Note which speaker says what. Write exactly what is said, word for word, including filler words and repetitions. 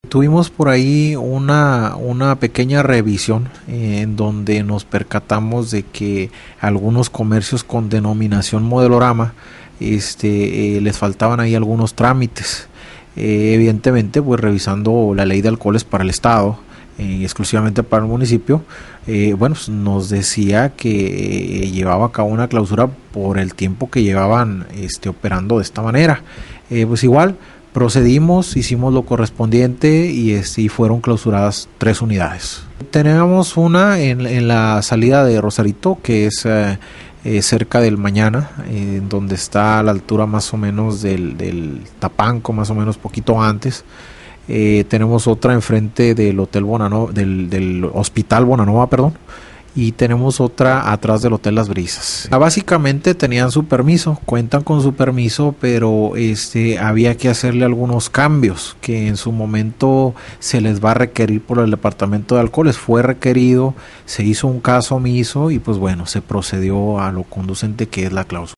Speaker 1: Tuvimos por ahí una, una pequeña revisión eh, en donde nos percatamos de que algunos comercios con denominación modelorama este, eh, les faltaban ahí algunos trámites. Eh, evidentemente, pues revisando la ley de alcoholes para el estado, eh, exclusivamente para el municipio, eh, bueno, pues nos decía que eh, llevaba a cabo una clausura por el tiempo que llevaban este, operando de esta manera. Eh, pues igual procedimos, hicimos lo correspondiente y, este, y fueron clausuradas tres unidades. Tenemos una en, en la salida de Rosarito, que es eh, eh, cerca del Mañana, eh, donde está a la altura más o menos del, del Tapanco, más o menos poquito antes. Eh, tenemos otra enfrente del Hotel Bonanova, del, del Hospital Bonanova, perdón. Y tenemos otra atrás del Hotel Las Brisas. Básicamente tenían su permiso, cuentan con su permiso, pero este había que hacerle algunos cambios que en su momento se les va a requerir por el departamento de alcoholes. Fue requerido, se hizo un caso omiso y pues bueno, se procedió a lo conducente que es la cláusula.